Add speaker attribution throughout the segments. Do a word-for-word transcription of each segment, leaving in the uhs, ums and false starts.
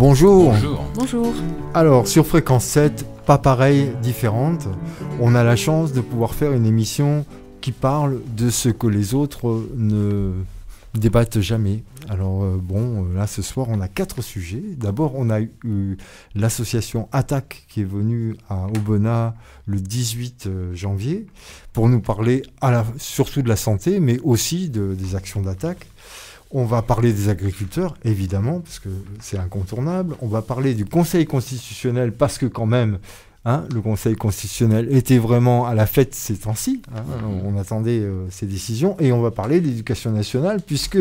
Speaker 1: Bonjour.
Speaker 2: Bonjour.
Speaker 3: Bonjour.
Speaker 1: Alors, sur Fréquence sept, pas pareil, différente, on a la chance de pouvoir faire une émission qui parle de ce que les autres ne débattent jamais. Alors, euh, bon, là, ce soir, on a quatre sujets. D'abord, on a eu l'association Attaque qui est venue à Aubenas le dix-huit janvier pour nous parler à la, surtout de la santé, mais aussi de, des actions d'Attaque. On va parler des agriculteurs, évidemment, parce que c'est incontournable. On va parler du Conseil constitutionnel, parce que quand même, hein, le Conseil constitutionnel était vraiment à la fête ces temps-ci. Hein, on attendait euh, ces décisions. Et on va parler de l'éducation nationale, puisque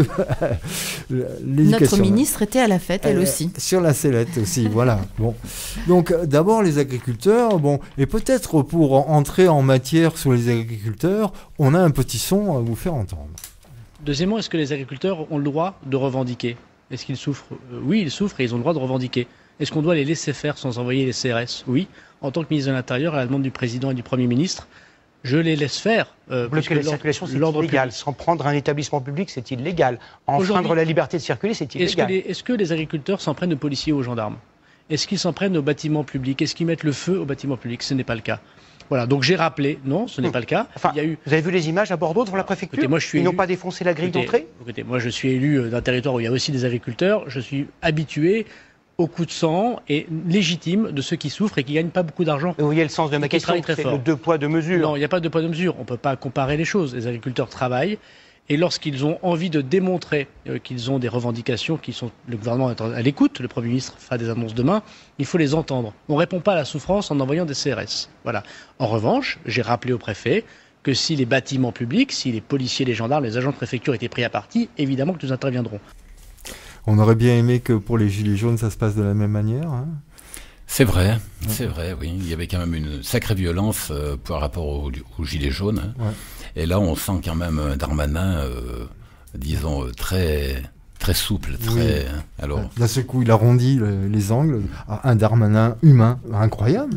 Speaker 3: notre ministre était à la fête, elle, elle aussi.
Speaker 1: Sur la sellette aussi, voilà. Bon. Donc, d'abord, les agriculteurs. Bon, et peut-être pour entrer en matière sur les agriculteurs, on a un petit son à vous faire entendre.
Speaker 4: Deuxièmement, est-ce que les agriculteurs ont le droit de revendiquer? Est-ce qu'ils souffrent? Oui, ils souffrent et ils ont le droit de revendiquer. Est-ce qu'on doit les laisser faire sans envoyer les C R S? Oui. En tant que ministre de l'Intérieur, à la demande du Président et du Premier ministre, je les laisse faire.
Speaker 5: Euh, Bloquer la circulation, c'est illégal. S'en prendre un établissement public, c'est illégal. Enfreindre la liberté de circuler, c'est illégal.
Speaker 4: Est-ce que, les, est-ce que les agriculteurs s'en prennent aux policiers ou aux gendarmes? Est-ce qu'ils s'en prennent aux bâtiments publics? Est-ce qu'ils mettent le feu aux bâtiments publics? Ce n'est pas le cas. Voilà, donc j'ai rappelé, non, ce n'est pas le cas.
Speaker 5: Enfin, il y a eu... Vous avez vu les images à Bordeaux devant la préfecture? Écoutez, moi, je suis Ils élu... n'ont pas défoncé la grille
Speaker 4: écoutez,
Speaker 5: d'entrée?
Speaker 4: Écoutez, moi je suis élu d'un territoire où il y a aussi des agriculteurs. Je suis habitué au coup de sang et légitime de ceux qui souffrent et qui ne gagnent pas beaucoup d'argent.
Speaker 5: Vous voyez le sens de ma question, c'est le deux poids, deux mesures.
Speaker 4: Non, il n'y a pas de poids, deux mesures. On ne peut pas comparer les choses. Les agriculteurs travaillent. Et lorsqu'ils ont envie de démontrer euh, qu'ils ont des revendications, qui sont le gouvernement est à l'écoute, le Premier ministre fera des annonces demain, il faut les entendre. On ne répond pas à la souffrance en envoyant des C R S. Voilà. En revanche, j'ai rappelé au préfet que si les bâtiments publics, si les policiers, les gendarmes, les agents de préfecture étaient pris à partie, évidemment que nous interviendrons.
Speaker 1: On aurait bien aimé que pour les Gilets jaunes, ça se passe de la même manière, hein.
Speaker 2: C'est vrai, c'est vrai, oui. Il y avait quand même une sacrée violence euh, par rapport aux, aux Gilets jaunes. Hein. Ouais. Et là, on sent quand même un Darmanin, euh, disons, très, très souple. Très,
Speaker 1: oui.
Speaker 2: hein, alors...
Speaker 1: D'un seul coup, il arrondit le, les angles. Un Darmanin humain, incroyable.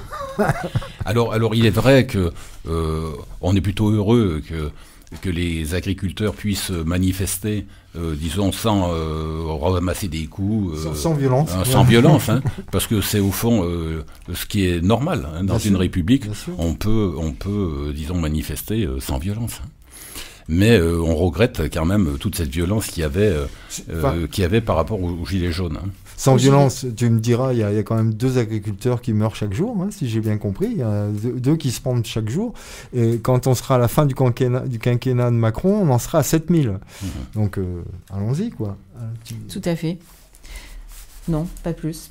Speaker 2: alors, alors, il est vrai que euh, on est plutôt heureux que que les agriculteurs puissent manifester, euh, disons, sans euh, ramasser des coups.
Speaker 1: Euh, sans, sans violence.
Speaker 2: Euh, sans violence, hein, parce que c'est au fond euh, ce qui est normal. Hein, dans bien une sûr, république, on peut, on peut euh, disons, manifester euh, sans violence. Hein. Mais euh, on regrette quand même toute cette violence qu'il y avait, euh, enfin, euh, qu'il y avait par rapport aux, aux Gilets jaunes. Hein.
Speaker 1: Sans violence, tu me diras, il y, y a quand même deux agriculteurs qui meurent chaque jour, hein, si j'ai bien compris. Il y a deux, deux qui se pendent chaque jour. Et quand on sera à la fin du quinquennat, du quinquennat de Macron, on en sera à sept mille. Mmh. Donc, euh, allons-y, quoi.
Speaker 3: Tout à fait. Non, pas plus.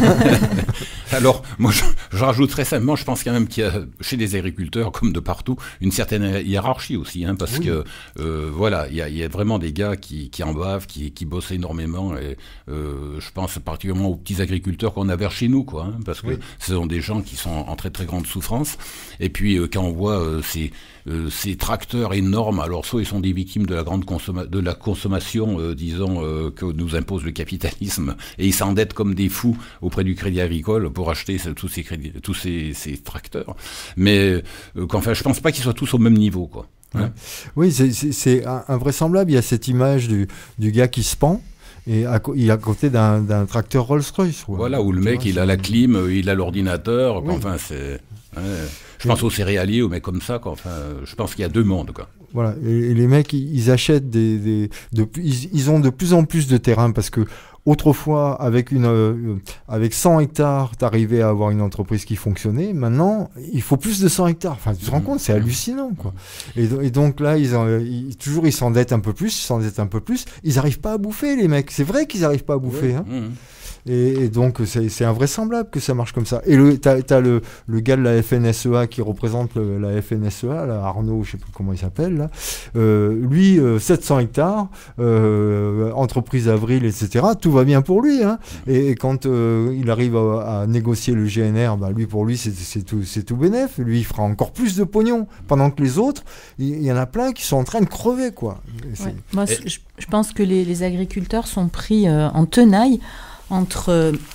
Speaker 2: Alors, moi, je, je rajouterais simplement, je pense quand même qu'il y a, chez les agriculteurs, comme de partout, une certaine hiérarchie aussi, hein, parce oui. que, euh, voilà, il y a, il y a vraiment des gars qui, qui en bavent, qui, qui bossent énormément, et euh, je pense particulièrement aux petits agriculteurs qu'on a vers chez nous, quoi, hein, parce que oui. ce sont des gens qui sont en très très grande souffrance, et puis euh, quand on voit euh, ces, euh, ces tracteurs énormes, alors soit ils sont des victimes de la grande consomma- de la consommation, euh, disons, euh, que nous impose le capitalisme, et ils s'endettent comme des fous auprès du Crédit Agricole pour acheter tous ces crédits, tous ces, ces tracteurs. Mais euh, qu'enfin, je pense pas qu'ils soient tous au même niveau, quoi. Hein.
Speaker 1: Ouais. Oui, c'est, c'est, c'est invraisemblable. Il y a cette image du, du gars qui se pend. Et à, il est à côté d'un, d'un tracteur Rolls-Royce. Ouais.
Speaker 2: Voilà, où le mec, vois, il a la clim, il a l'ordinateur. Oui. Enfin, c'est. Ouais. Je pense aux céréaliers, aux mecs comme ça. Quoi. Enfin, je pense qu'il y a deux mondes, quoi.
Speaker 1: Voilà. Et, et les mecs, ils achètent des, des de, ils, ils ont de plus en plus de terrain parce que autrefois, avec une, euh, avec cent hectares, t'arrivais à avoir une entreprise qui fonctionnait. Maintenant, il faut plus de cent hectares. Enfin, tu te rends compte, c'est hallucinant, quoi. Et, et donc là, ils, ont, ils, toujours, ils s'endettent un peu plus, ils s'endettent un peu plus. Ils n'arrivent pas à bouffer, les mecs. C'est vrai qu'ils n'arrivent pas à bouffer, ouais. hein. Mmh. Et, et donc, c'est, c'est invraisemblable que ça marche comme ça. Et le, t'as, t'as le, le gars de la F N S E A qui représente le, la F N S E A, là, Arnaud, je sais plus comment il s'appelle, là. Euh, lui, euh, sept cents hectares, euh, entreprise Avril, et cetera. Tout va bien pour lui, hein. Et, et quand euh, il arrive à, à négocier le G N R, bah, lui, pour lui, c'est, c'est tout, c'est tout bénef. Lui, il fera encore plus de pognon. Pendant que les autres, il y, y en a plein qui sont en train de crever, quoi.
Speaker 3: Ouais. Moi, et... je, je pense que les, les agriculteurs sont pris euh, en tenaille entre,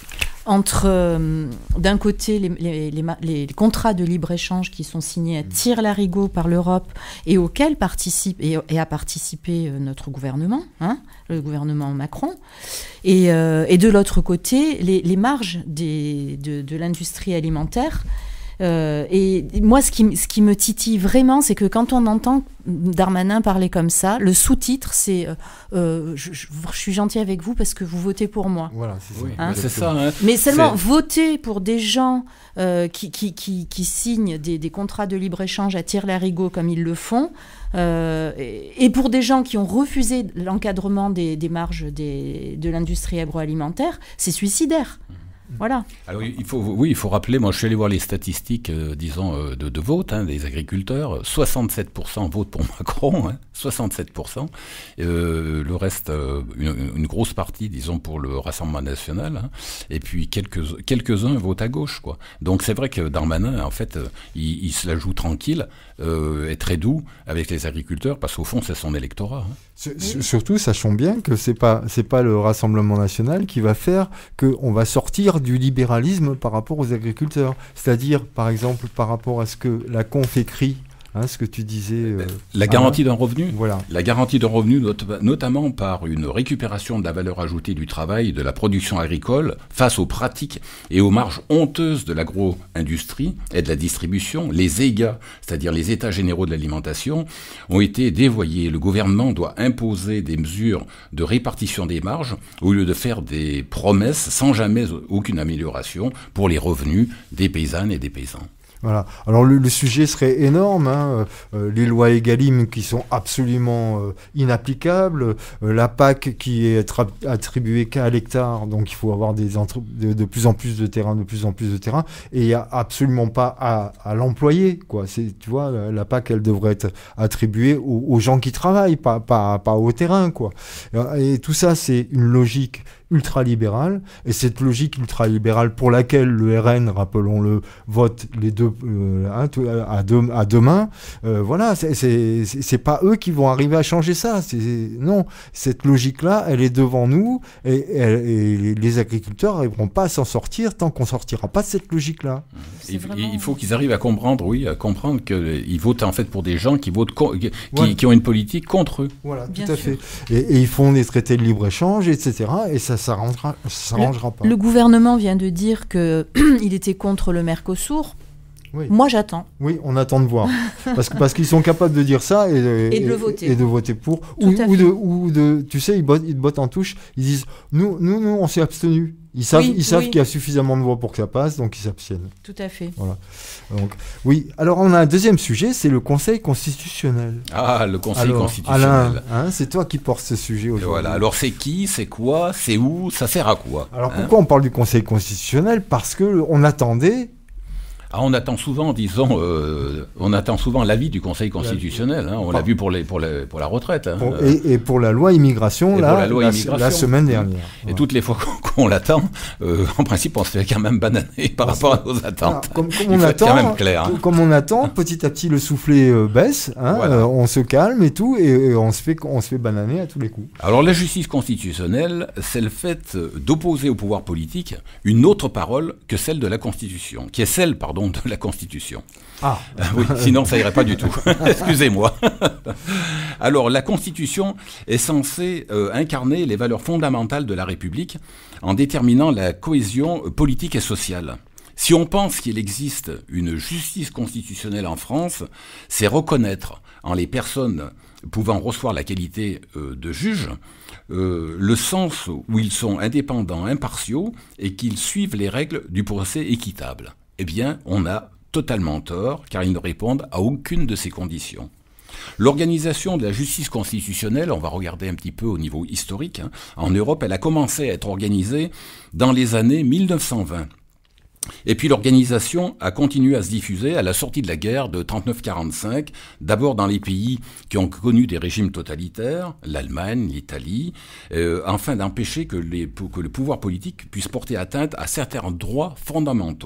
Speaker 3: entre, euh, d'un côté, les, les, les, les, les contrats de libre-échange qui sont signés à tire-larigot par l'Europe et auxquels participe, et, et a participé notre gouvernement, hein, le gouvernement Macron, et, euh, et de l'autre côté, les, les marges des, de, de l'industrie alimentaire. Euh, et moi, ce qui, ce qui me titille vraiment, c'est que quand on entend Darmanin parler comme ça, le sous-titre, c'est euh, euh, je, je, je suis gentil avec vous parce que vous votez pour moi.
Speaker 1: Voilà, c'est ça.
Speaker 2: Oui,
Speaker 3: hein
Speaker 2: c'est ça hein.
Speaker 3: Mais seulement voter pour des gens euh, qui, qui, qui, qui signent des, des contrats de libre-échange à tire-larigot comme ils le font, euh, et, et pour des gens qui ont refusé l'encadrement des, des marges des, de l'industrie agroalimentaire, c'est suicidaire. Voilà.
Speaker 2: Alors, il faut, oui, il faut rappeler, moi je suis allé voir les statistiques, euh, disons, euh, de, de vote hein, des agriculteurs. soixante-sept pour cent votent pour Macron, hein, soixante-sept pour cent. Euh, le reste, euh, une, une grosse partie, disons, pour le Rassemblement national. Hein, et puis quelques, quelques-uns votent à gauche, quoi. Donc c'est vrai que Darmanin, en fait, euh, il, il se la joue tranquille, euh, est très doux avec les agriculteurs, parce qu'au fond, c'est son électorat. Hein.
Speaker 1: Oui. Surtout, sachons bien que c'est pas c'est pas le Rassemblement national qui va faire qu'on va sortir du libéralisme par rapport aux agriculteurs. C'est-à-dire, par exemple, par rapport à ce que la conf écrit, hein, ce que tu disais... Euh,
Speaker 2: la garantie d'un revenu,
Speaker 1: voilà.
Speaker 2: La garantie d'un revenu, not- notamment par une récupération de la valeur ajoutée du travail, de la production agricole, face aux pratiques et aux marges honteuses de l'agro-industrie et de la distribution. Les E G A, c'est-à-dire les États généraux de l'alimentation, ont été dévoyés. Le gouvernement doit imposer des mesures de répartition des marges au lieu de faire des promesses sans jamais aucune amélioration pour les revenus des paysannes et des paysans.
Speaker 1: Voilà. Alors le, le sujet serait énorme, hein. euh, les lois Egalim qui sont absolument euh, inapplicables, euh, la P A C qui est tra- attribuée qu'à l'hectare, donc il faut avoir des entre- de, de plus en plus de terrain, de plus en plus de terrain, et il n'y a absolument pas à, à l'employer, quoi. C'est, tu vois, la, la P A C elle devrait être attribuée aux, aux gens qui travaillent, pas, pas, pas au terrain, quoi. Et, et tout ça c'est une logique ultralibérale, et cette logique ultralibérale pour laquelle le R N, rappelons-le, vote les deux euh, hein, à deux à deux mains, euh, voilà, c'est, c'est c'est pas eux qui vont arriver à changer ça. C'est, non, cette logique-là, elle est devant nous, et, et, et les agriculteurs n'arriveront pas à s'en sortir tant qu'on sortira pas de cette logique-là.
Speaker 2: Il, vraiment... il faut qu'ils arrivent à comprendre, oui, à comprendre qu'ils votent en fait pour des gens qui votent co- qui, ouais. qui ont une politique contre eux.
Speaker 1: Voilà,
Speaker 3: Bien
Speaker 1: tout à
Speaker 3: sûr.
Speaker 1: fait. Et, et ils font des traités de libre-échange, et cetera. Et ça ça s'arrangera, ça s'arrangera pas.
Speaker 3: Le gouvernement vient de dire qu'il était contre le Mercosur.
Speaker 1: Oui.
Speaker 3: Moi, j'attends.
Speaker 1: Oui, on attend de voir. Parce, que, parce qu'ils sont capables de dire ça et,
Speaker 3: et,
Speaker 1: et,
Speaker 3: de, le voter.
Speaker 1: et de voter pour. Ou, ou, de, ou de, tu sais, ils bottent, ils bottent en touche. Ils disent, nous, nous, nous on s'est abstenus. Ils savent,
Speaker 3: oui,
Speaker 1: ils savent
Speaker 3: oui.
Speaker 1: qu'il y a suffisamment de voix pour que ça passe, donc ils s'abstiennent.
Speaker 3: Tout à fait.
Speaker 1: Voilà. Donc, oui. Alors, on a un deuxième sujet, c'est le Conseil constitutionnel.
Speaker 2: Ah, le Conseil
Speaker 1: Alors,
Speaker 2: constitutionnel.
Speaker 1: Alain, hein, c'est toi qui portes ce sujet aujourd'hui.
Speaker 2: Et voilà. Alors, c'est qui, c'est quoi, c'est où, ça sert à quoi?
Speaker 1: Alors,
Speaker 2: hein
Speaker 1: pourquoi on parle du Conseil constitutionnel? Parce que on attendait.
Speaker 2: Ah, on attend souvent, disons, euh, on attend souvent l'avis du Conseil constitutionnel. Hein, on l'a vu pour, les, pour, les, pour la retraite. Hein.
Speaker 1: Pour, et, et pour la loi immigration, là,
Speaker 2: la, loi
Speaker 1: la,
Speaker 2: immigration.
Speaker 1: la semaine dernière.
Speaker 2: Et ouais. toutes les fois qu'on, qu'on l'attend, euh, en principe, on se fait quand même bananer par rapport à nos attentes.
Speaker 1: Alors, comme, comme
Speaker 2: Il
Speaker 1: on
Speaker 2: faut
Speaker 1: attend,
Speaker 2: être quand même clair. Hein.
Speaker 1: Comme on attend, petit à petit, le soufflet euh, baisse, hein,
Speaker 2: Voilà.
Speaker 1: euh, on se calme et tout, et, et on, se fait, on se fait bananer à tous les coups.
Speaker 2: Alors, la justice constitutionnelle, c'est le fait d'opposer au pouvoir politique une autre parole que celle de la Constitution, qui est celle, pardon, de la Constitution.
Speaker 1: Ah.
Speaker 2: Oui, sinon ça irait pas du tout. Excusez-moi. Alors, la Constitution est censée euh, incarner les valeurs fondamentales de la République en déterminant la cohésion politique et sociale. Si on pense qu'il existe une justice constitutionnelle en France, c'est reconnaître en les personnes pouvant recevoir la qualité euh, de juge euh, le sens où ils sont indépendants, impartiaux et qu'ils suivent les règles du procès équitable. Eh bien, on a totalement tort, car ils ne répondent à aucune de ces conditions. L'organisation de la justice constitutionnelle, on va regarder un petit peu au niveau historique, hein, en Europe, elle a commencé à être organisée dans les années mille neuf cent vingt. Et puis l'organisation a continué à se diffuser à la sortie de la guerre de trente-neuf quarante-cinq, d'abord dans les pays qui ont connu des régimes totalitaires, l'Allemagne, l'Italie, euh, afin d'empêcher que, les, que le pouvoir politique puisse porter atteinte à certains droits fondamentaux.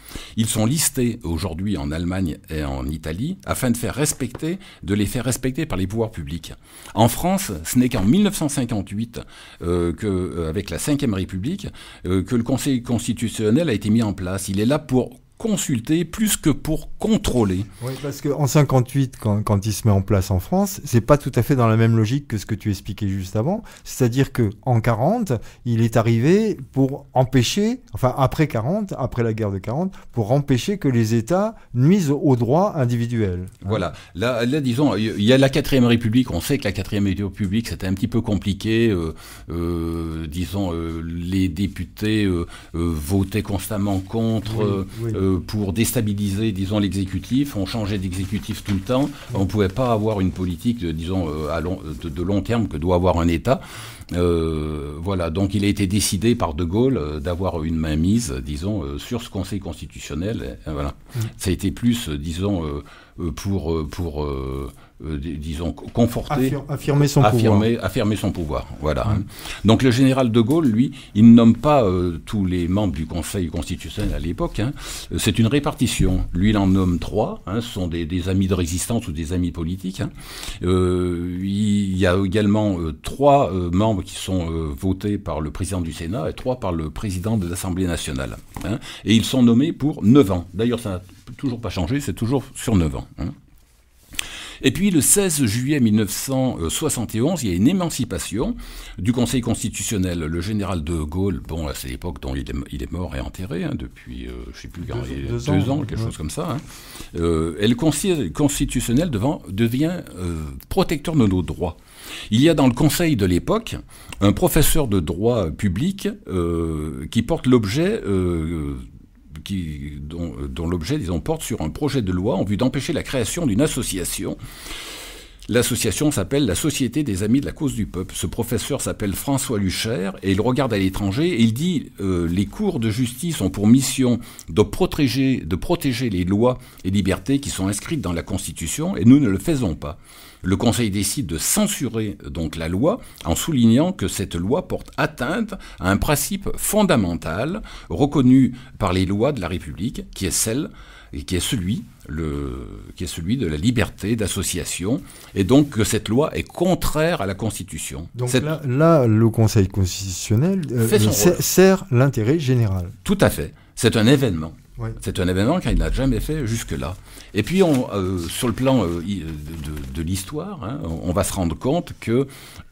Speaker 2: Ils sont listés aujourd'hui en Allemagne et en Italie afin de faire respecter, de les faire respecter par les pouvoirs publics. En France, ce n'est qu'en mille neuf cent cinquante-huit, euh, que, euh, avec la cinquième République, euh, que le Conseil constitutionnel a été mis en place. Il est là pour consulter plus que pour contrôler.
Speaker 1: Oui, parce qu'en cinquante-huit, quand, quand il se met en place en France, c'est pas tout à fait dans la même logique que ce que tu expliquais juste avant. C'est-à-dire que en quarante, il est arrivé pour empêcher, enfin après quarante, après la guerre de quarante, pour empêcher que les États nuisent aux droits individuels.
Speaker 2: Voilà. Là, là, disons, il y a la quatrième République. On sait que la quatrième République, c'était un petit peu compliqué. Euh, euh, disons, euh, les députés euh, euh, votaient constamment contre.
Speaker 1: Oui, oui.
Speaker 2: Euh, pour déstabiliser, disons, l'exécutif. On changeait d'exécutif tout le temps. On ne pouvait pas avoir une politique, de, disons, à long, de, de long terme que doit avoir un État. Euh, voilà, donc il a été décidé par De Gaulle euh, d'avoir une mainmise, disons, euh, sur ce Conseil constitutionnel. Et, et voilà. Mmh. Ça a été plus, euh, disons, euh, pour, euh, pour euh, euh, disons, conforter,
Speaker 1: Affir affirmer son
Speaker 2: affirmer,
Speaker 1: pouvoir.
Speaker 2: Affirmer son pouvoir. Voilà.
Speaker 1: Mmh.
Speaker 2: Hein. Donc le général De Gaulle, lui, il ne nomme pas euh, tous les membres du Conseil constitutionnel à l'époque. Hein. C'est une répartition. Lui, il en nomme trois. Hein. Ce sont des, des amis de résistance ou des amis politiques. Hein. Euh, il y a également euh, trois euh, membres qui sont euh, votés par le président du Sénat et trois par le président de l'Assemblée nationale. Hein. Et ils sont nommés pour neuf ans. D'ailleurs, ça n'a toujours pas changé, c'est toujours sur neuf ans. Hein. Et puis le seize juillet mille neuf cent soixante et onze, il y a une émancipation du Conseil constitutionnel. Le général de Gaulle, bon, c'est l'époque dont il est, il est mort et enterré, hein, depuis, euh, je ne sais plus, deux, deux, deux ans, ans, quelque ouais. chose comme ça. Hein. Euh, et le Conseil constitutionnel devant, devient euh, protecteur de nos droits. Il y a dans le Conseil de l'époque un professeur de droit public euh, qui porte l'objet... Euh, Qui, dont, dont l'objet, disons, porte sur un projet de loi en vue d'empêcher la création d'une association. L'association s'appelle la Société des Amis de la Cause du Peuple. Ce professeur s'appelle François Luchaire et il regarde à l'étranger et il dit euh, les cours de justice ont pour mission de protéger, de protéger les lois et libertés qui sont inscrites dans la Constitution et nous ne le faisons pas. Le Conseil décide de censurer donc la loi en soulignant que cette loi porte atteinte à un principe fondamental reconnu par les lois de la République, qui est celle et qui est celui, le, qui est celui de la liberté d'association, et donc que cette loi est contraire à la Constitution.
Speaker 1: Donc
Speaker 2: cette...
Speaker 1: là, là, le Conseil constitutionnel euh, sert l'intérêt général.
Speaker 2: Tout à fait. C'est un événement.
Speaker 1: Oui.
Speaker 2: C'est un événement qu'il n'a jamais fait jusque-là. Et puis, on, euh, sur le plan euh, de, de l'histoire, hein, on va se rendre compte que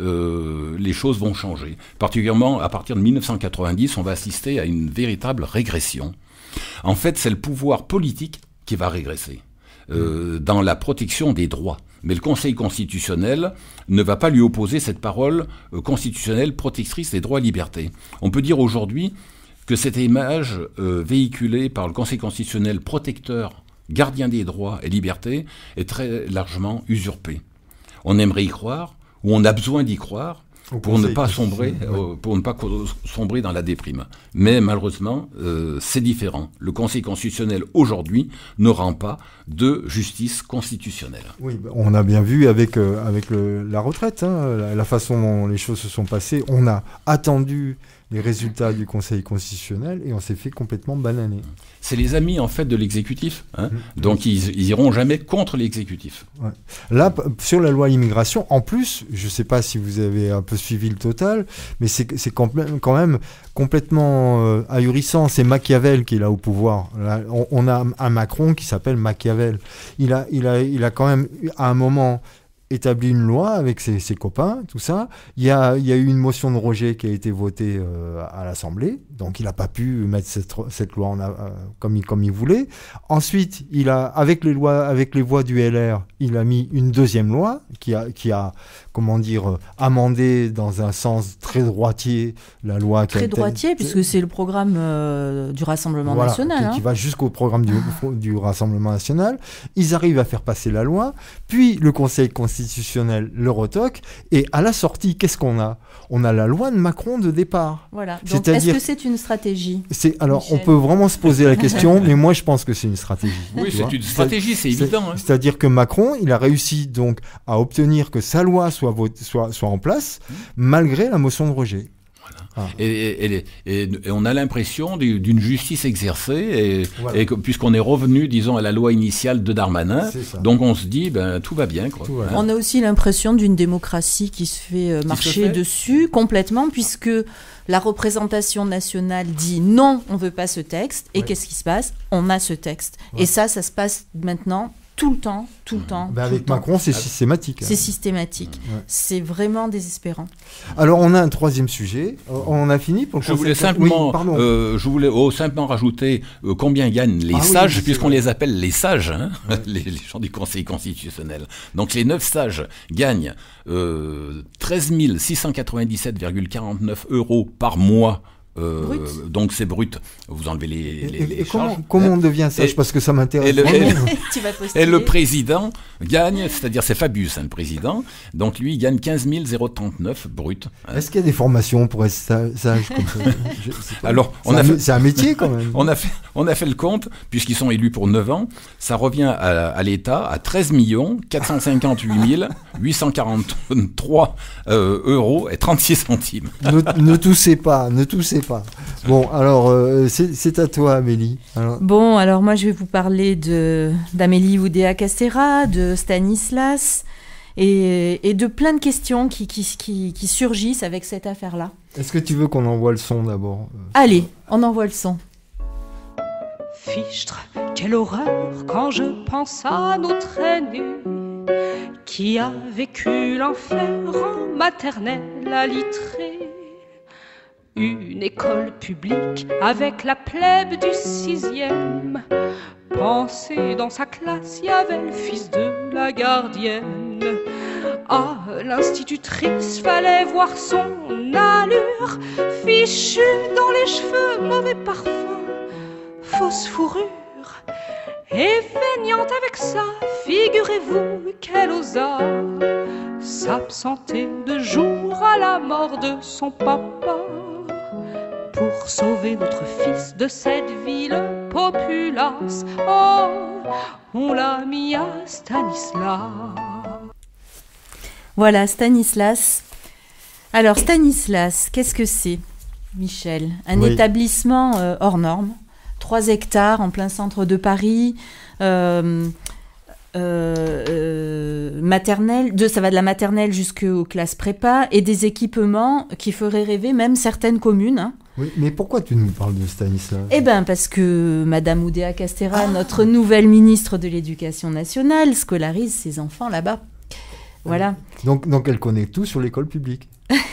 Speaker 2: euh, les choses vont changer. Particulièrement, à partir de mille neuf cent quatre-vingt-dix, on va assister à une véritable régression. En fait, c'est le pouvoir politique qui va régresser euh, dans la protection des droits. Mais le Conseil constitutionnel ne va pas lui opposer cette parole euh, constitutionnelle protectrice des droits et libertés. On peut dire aujourd'hui que cette image euh, véhiculée par le Conseil constitutionnel protecteur, gardien des droits et libertés, est très largement usurpée. On aimerait y croire, ou on a besoin d'y croire, pour ne pas sombrer, euh, pour ne pas sombrer dans la déprime. Mais malheureusement, euh, c'est différent. Le Conseil constitutionnel aujourd'hui ne rend pas de justice constitutionnelle.
Speaker 1: Oui, on a bien vu avec euh, avec le, la retraite, hein, la, la façon dont les choses se sont passées. On a attendu les résultats du Conseil constitutionnel et on s'est fait complètement bananer.
Speaker 2: C'est les amis en fait de l'exécutif, hein, mmh. donc ils, ils iront jamais contre l'exécutif.
Speaker 1: Ouais. Là, sur la loi immigration, en plus, je ne sais pas si vous avez un peu suivi le total, mais c'est c'est quand même complètement euh, ahurissant. C'est Machiavel qui est là au pouvoir. Là, on, on a un Macron qui s'appelle Machiavel. Il a, il a, il a quand même à un moment établi une loi avec ses, ses copains, tout ça. Il y a, il y a eu une motion de rejet qui a été votée euh, à l'Assemblée, donc il n'a pas pu mettre cette, cette loi en, euh, comme, il, comme il voulait. Ensuite, il a, avec les lois, avec les voix du L R, il a mis une deuxième loi qui a, qui a comment dire, amendé dans un sens très droitier la loi.
Speaker 3: Très droitier, puisque c'est le programme euh, du Rassemblement
Speaker 1: voilà,
Speaker 3: national.
Speaker 1: Qui,
Speaker 3: hein.
Speaker 1: qui va jusqu'au programme du, du Rassemblement national. Ils arrivent à faire passer la loi, puis le Conseil constitutionnel le retoque, et à la sortie, qu'est-ce qu'on a ? On a la loi de Macron de départ.
Speaker 3: Voilà. Donc, est-ce que c'est une stratégie ?
Speaker 1: C'est, alors, Michel. On peut vraiment se poser la question, mais moi, je pense que c'est une stratégie.
Speaker 2: Oui, c'est une stratégie, c'est, c'est évident. Hein.
Speaker 1: C'est-à-dire que Macron, il a réussi donc à obtenir que sa loi soit, vote, soit, soit en place, mmh. malgré la motion de rejet.
Speaker 2: Voilà. Ah. Et, et, et, et, et on a l'impression d'une justice exercée, et, voilà. et puisqu'on est revenu, disons, à la loi initiale de Darmanin, donc on se dit, ben, tout va bien. Quoi.
Speaker 3: Hein. On a aussi l'impression d'une démocratie qui se fait euh, marcher se fait dessus complètement, puisque la représentation nationale dit non, on ne veut pas ce texte, et ouais. qu'est-ce qui se passe? On a ce texte. Ouais. Et ça, ça se passe maintenant tout le temps, tout le temps.
Speaker 1: Ben
Speaker 3: tout
Speaker 1: avec
Speaker 3: le temps.
Speaker 1: Macron, c'est systématique.
Speaker 3: C'est systématique. Ouais. C'est vraiment désespérant.
Speaker 1: Alors, on a un troisième sujet. On a fini pour le
Speaker 2: Je voulais simplement, oui, euh, je voulais oh, simplement rajouter euh, combien gagnent les ah, sages, oui, puisqu'on les appelle les sages, hein, ouais. les, les gens du Conseil constitutionnel. Donc, les neuf sages gagnent euh, treize mille six cent quatre-vingt-dix-sept virgule quarante-neuf euros par mois. Euh, donc c'est brut, vous enlevez les, les,
Speaker 1: et,
Speaker 2: les
Speaker 1: et
Speaker 2: charges.
Speaker 1: Comment, comment on devient sage, et, parce que ça m'intéresse.
Speaker 2: Et, le, et, et le président gagne, c'est-à-dire c'est Fabius, hein, le président, donc lui il gagne quinze mille trente-neuf brut. Hein.
Speaker 1: Est-ce qu'il y a des formations pour être sage comme ça?
Speaker 2: Alors,
Speaker 1: on a fait, c'est un métier quand même.
Speaker 2: on, a fait, on a fait le compte, puisqu'ils sont élus pour neuf ans, ça revient à, à l'État à treize millions quatre cent cinquante-huit mille huit cent quarante-trois euh, euros et trente-six centimes.
Speaker 1: Ne, ne toussez pas, ne toussez pas. Bon, alors, euh, c'est à toi, Amélie. Alors...
Speaker 3: Bon, alors moi, je vais vous parler d'Amélie Oudéa-Castéra, de Stanislas, et, et de plein de questions qui, qui, qui, qui surgissent avec cette affaire-là.
Speaker 1: Est-ce que tu veux qu'on envoie le son d'abord?
Speaker 3: Allez, on envoie le son.
Speaker 6: Fichtre, quelle horreur quand je pense à notre aîné qui a vécu l'enfer en maternelle alittrée. Une école publique avec la plèbe du sixième. Pensez, dans sa classe, il y avait le fils de la gardienne. Ah, l'institutrice, fallait voir son allure. Fichu dans les cheveux, mauvais parfum, fausse fourrure. Et feignante avec ça, figurez-vous qu'elle osa s'absenter de jour à la mort de son papa. Pour sauver notre fils de cette ville populace, oh, on l'a mis à Stanislas.
Speaker 3: Voilà, Stanislas. Alors, Stanislas, qu'est-ce que c'est, Michel? Un oui. établissement euh, hors norme, trois hectares en plein centre de Paris, euh, euh, euh, maternelle, de, ça va de la maternelle jusqu'aux classes prépa, et des équipements qui feraient rêver même certaines communes, hein.
Speaker 1: Oui, mais pourquoi tu nous parles de Stanislas?
Speaker 3: Eh bien, parce que Madame Oudéa-Castéra, ah. notre nouvelle ministre de l'Éducation nationale, scolarise ses enfants là-bas. Voilà.
Speaker 1: Donc, donc elle connaît tout sur l'école publique.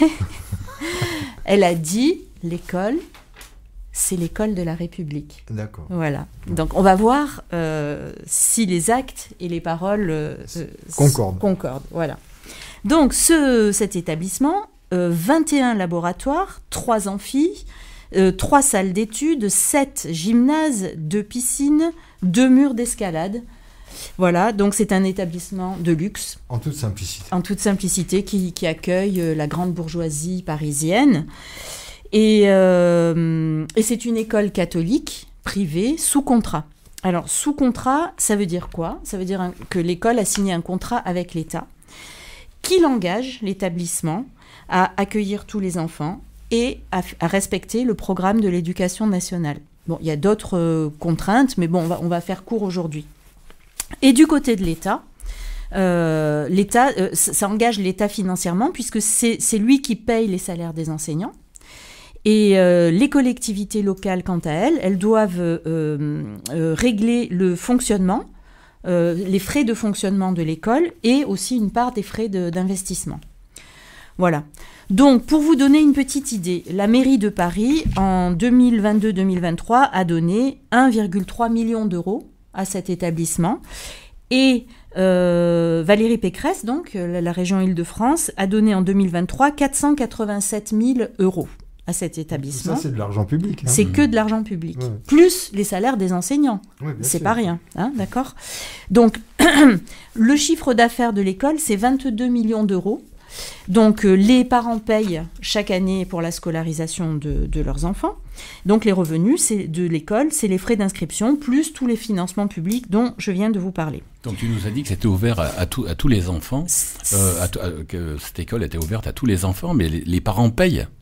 Speaker 3: Elle a dit, l'école, c'est l'école de la République.
Speaker 1: D'accord.
Speaker 3: Voilà. Donc, on va voir euh, si les actes et les paroles euh,
Speaker 1: concordent.
Speaker 3: concordent. Voilà. Donc, ce, cet établissement... Euh, vingt et un laboratoires, trois amphis, euh, trois salles d'études, sept gymnases, deux piscines, deux murs d'escalade. Voilà, donc c'est un établissement de luxe.
Speaker 1: En toute simplicité.
Speaker 3: En toute simplicité, qui, qui accueille euh, la grande bourgeoisie parisienne. Et, euh, et c'est une école catholique, privée, sous contrat. Alors, sous contrat, ça veut dire quoi? Ça veut dire un, que l'école a signé un contrat avec l'État, qui l'engage, l'établissement, à accueillir tous les enfants et à, à respecter le programme de l'éducation nationale. Bon, il y a d'autres euh, contraintes, mais bon, on va, on va faire court aujourd'hui. Et du côté de l'État, euh, l'État, euh, ça, ça engage l'État financièrement, puisque c'est, c'est lui qui paye les salaires des enseignants. Et euh, les collectivités locales, quant à elles, elles doivent euh, euh, régler le fonctionnement, euh, les frais de fonctionnement de l'école, et aussi une part des frais de, d'investissement. Voilà. Donc, pour vous donner une petite idée, la mairie de Paris, en deux mille vingt-deux deux mille vingt-trois, a donné un virgule trois million d'euros à cet établissement. Et euh, Valérie Pécresse, donc, la, la région Île-de-France, a donné en deux mille vingt-trois quatre cent quatre-vingt-sept mille euros à cet établissement.
Speaker 1: Ça, c'est de l'argent public. Hein.
Speaker 3: C'est mmh. que de l'argent public. Ouais. Plus les salaires des enseignants. Oui, c'est sûr. Pas rien, hein, d'accord ? Donc, le chiffre d'affaires de l'école, c'est vingt-deux millions d'euros. Donc, euh, les parents payent chaque année pour la scolarisation de, de leurs enfants. Donc, les revenus c'est de l'école, c'est les frais d'inscription, plus tous les financements publics dont je viens de vous parler.
Speaker 2: Donc, tu nous as dit que c'était ouvert à, à, tout, à tous les enfants, euh, à, à, que cette école était ouverte à tous les enfants, mais les, les parents payent.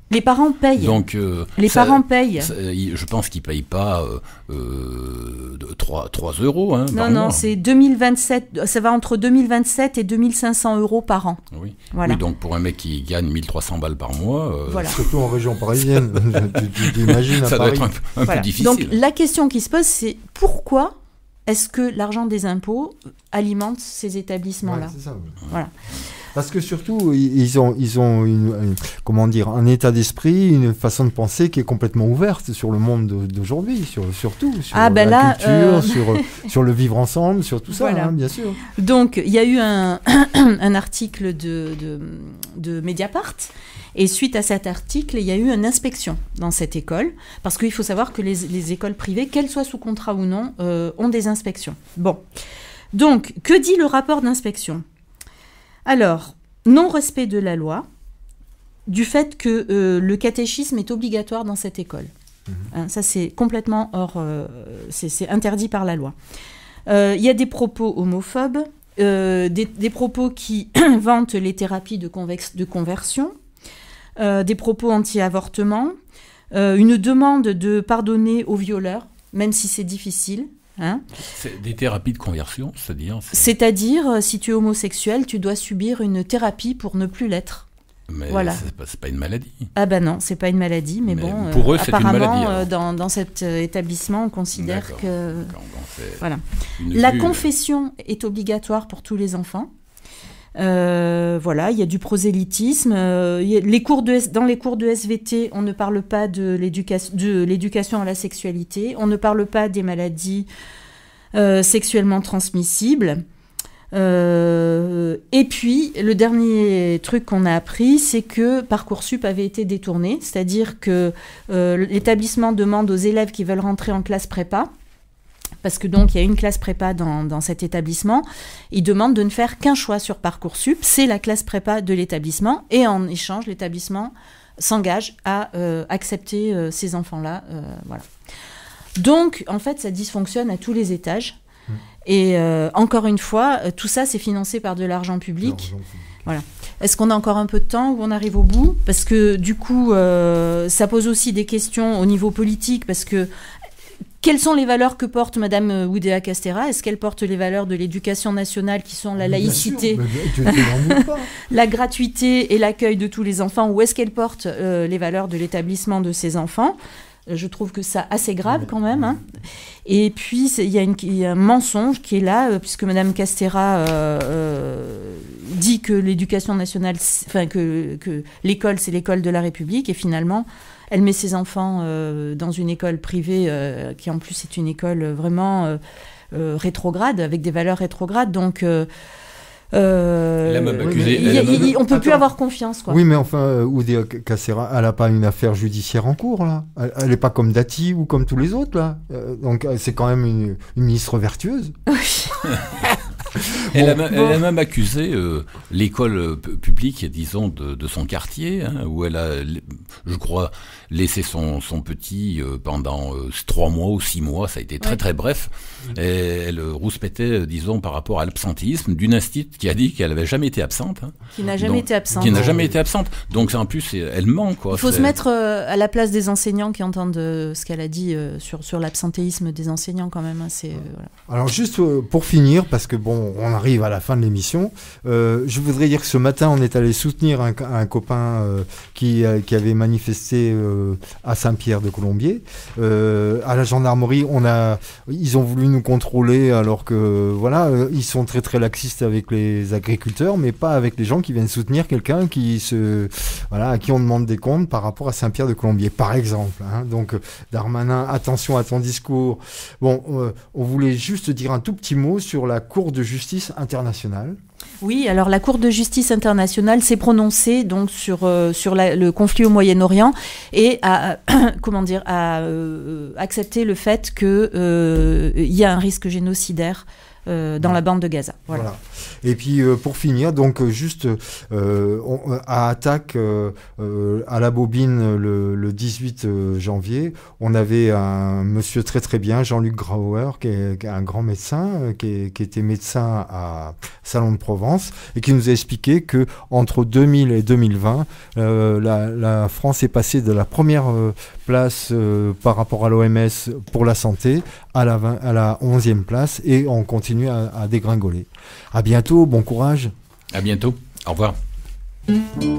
Speaker 3: Les parents payent.
Speaker 2: Donc, euh,
Speaker 3: les
Speaker 2: ça,
Speaker 3: parents payent.
Speaker 2: Ça, je pense qu'ils ne payent pas euh, euh, de trois euros. Hein,
Speaker 3: non, non, c'est deux mille vingt-sept. Ça va entre deux mille vingt-sept et deux mille cinq cents euros par an.
Speaker 2: Oui.
Speaker 3: Voilà.
Speaker 2: Oui, donc pour un mec qui gagne mille trois cents balles par mois. Euh,
Speaker 3: voilà.
Speaker 1: Surtout en région parisienne. tu t'imagines à
Speaker 2: Ça
Speaker 1: Paris.
Speaker 2: doit être un, un
Speaker 3: voilà.
Speaker 2: peu difficile.
Speaker 3: Donc la question qui se pose, c'est pourquoi est-ce que l'argent des impôts alimente ces établissements-là?
Speaker 1: Ouais, c'est ça, oui.
Speaker 3: Voilà.
Speaker 1: Parce que surtout, ils ont, ils ont une, une, comment dire, un état d'esprit, une façon de penser qui est complètement ouverte sur le monde d'aujourd'hui, sur, sur tout, sur
Speaker 3: ah ben
Speaker 1: la
Speaker 3: là,
Speaker 1: culture,
Speaker 3: euh...
Speaker 1: sur, sur le vivre ensemble, sur tout ça, voilà. hein, bien sûr.
Speaker 3: Donc, il y a eu un, un article de, de, de Mediapart, et suite à cet article, il y a eu une inspection dans cette école, parce qu'il faut savoir que les, les écoles privées, qu'elles soient sous contrat ou non, euh, ont des inspections. Bon, donc, que dit le rapport d'inspection ? Alors, non-respect de la loi, du fait que euh, le catéchisme est obligatoire dans cette école. Mmh. Hein, ça, c'est complètement hors... Euh, c'est interdit par la loi. Il euh, y a des propos homophobes, euh, des, des propos qui vantent les thérapies de, de conversion, euh, des propos anti-avortement, euh, une demande de pardonner aux violeurs, même si c'est difficile. Hein,
Speaker 2: c'est des thérapies de conversion, c'est-à-dire
Speaker 3: C'est-à-dire, si tu es homosexuel, tu dois subir une thérapie pour ne plus l'être.
Speaker 2: Mais
Speaker 3: voilà.
Speaker 2: c'est pas, pas une maladie.
Speaker 3: Ah ben non, c'est pas une maladie, mais, mais bon,
Speaker 2: pour
Speaker 3: euh,
Speaker 2: eux, c'est
Speaker 3: apparemment,
Speaker 2: une maladie,
Speaker 3: euh, dans, dans cet euh, établissement, on considère que... Voilà. La vue, confession euh... est obligatoire pour tous les enfants. Euh, voilà, il y a du prosélytisme. Euh, y a les cours de, dans les cours de S V T, on ne parle pas de l'éducation à la sexualité, on ne parle pas des maladies euh, sexuellement transmissibles. Euh, et puis, le dernier truc qu'on a appris, c'est que Parcoursup avait été détourné, c'est-à-dire que euh, l'établissement demande aux élèves qui veulent rentrer en classe prépa, parce que donc il y a une classe prépa dans, dans cet établissement, ils demandent de ne faire qu'un choix sur Parcoursup, c'est la classe prépa de l'établissement, et en échange, l'établissement s'engage à euh, accepter euh, ces enfants-là. Euh, voilà. Donc, en fait, ça dysfonctionne à tous les étages. Mmh. Et euh, encore une fois, tout ça, c'est financé par de l'argent public. public. Voilà. Est-ce qu'on a encore un peu de temps ou on arrive au bout? Parce que du coup, euh, ça pose aussi des questions au niveau politique, parce que quelles sont les valeurs que porte Madame Oudéa Castéra? Est-ce qu'elle porte les valeurs de l'éducation nationale qui sont la laïcité,
Speaker 1: sûr, mais
Speaker 3: la gratuité et l'accueil de tous les enfants, ou est-ce qu'elle porte euh, les valeurs de l'établissement de ses enfants? Je trouve que ça assez grave quand même. Hein. Et puis, il y, y a un mensonge qui est là, euh, puisque Madame Castéra euh, euh, dit que l'éducation nationale, enfin que, que l'école, c'est l'école de la République, et finalement, elle met ses enfants euh, dans une école privée, euh, qui en plus est une école vraiment euh, euh, rétrograde, avec des valeurs rétrogrades. Donc... Euh, Euh,
Speaker 2: elle a même accusé,
Speaker 3: il,
Speaker 2: elle a même...
Speaker 3: il, on peut
Speaker 1: Attends.
Speaker 3: plus avoir confiance, quoi.
Speaker 1: Oui, mais enfin, Oudéa Castéra, elle n'a pas une affaire judiciaire en cours, là. Elle n'est pas comme Dati ou comme tous les autres, là. Euh, donc, c'est quand même une, une ministre vertueuse.
Speaker 2: Elle,
Speaker 1: bon,
Speaker 2: a, elle bon. a même accusé euh, l'école publique, disons, de, de son quartier, hein, où elle a, je crois, laissé son, son petit euh, pendant euh, trois mois ou six mois, ça a été très ouais. très bref, et elle rouspétait, disons, par rapport à l'absentéisme d'une institut qui a dit qu'elle n'avait jamais été absente. Hein.
Speaker 3: Qui n'a jamais
Speaker 2: Donc,
Speaker 3: été absente.
Speaker 2: Qui n'a jamais été absente. Donc, en plus, elle ment, quoi.
Speaker 3: Il faut se mettre euh, à la place des enseignants qui entendent euh, ce qu'elle a dit euh, sur, sur l'absentéisme des enseignants, quand même. Hein, c'est, euh, voilà.
Speaker 1: Alors, juste euh, pour finir, parce que bon, on arrive à la fin de l'émission, euh, je voudrais dire que ce matin, on est allé soutenir un, un copain euh, qui, euh, qui avait manifesté euh, à Saint-Pierre-de-Colombier. Euh, à la gendarmerie, on a, ils ont voulu nous contrôler, alors que voilà, euh, ils sont très très laxistes avec les agriculteurs, mais pas avec les gens qui viennent soutenir quelqu'un qui se, voilà, à qui on demande des comptes par rapport à Saint-Pierre-de-Colombier, par exemple. Hein. Donc, Darmanin, attention à ton discours. Bon, euh, on voulait juste dire un tout petit mot sur la Cour de justice internationale.
Speaker 3: Oui, alors la Cour de justice internationale s'est prononcée donc sur euh, sur la, le conflit au Moyen-Orient et a euh, comment dire a euh, accepté le fait que euh, il y a un risque génocidaire euh, dans la bande de Gaza. Voilà.
Speaker 1: Voilà. Et puis euh, pour finir, donc juste euh, on, à Attaque, euh, euh, à la bobine, le, le dix-huit janvier, on avait un monsieur très très bien, Jean-Luc Grauer, qui est, qui est un grand médecin, euh, qui, est, qui était médecin à Salon de Provence, et qui nous a expliqué que entre deux mille et deux mille vingt, euh, la, la France est passée de la première euh, place euh, par rapport à l'O M S pour la santé à la, vingt, à la onzième place, et on continue à, à dégringoler. À bientôt, bon courage.
Speaker 2: À bientôt, au revoir.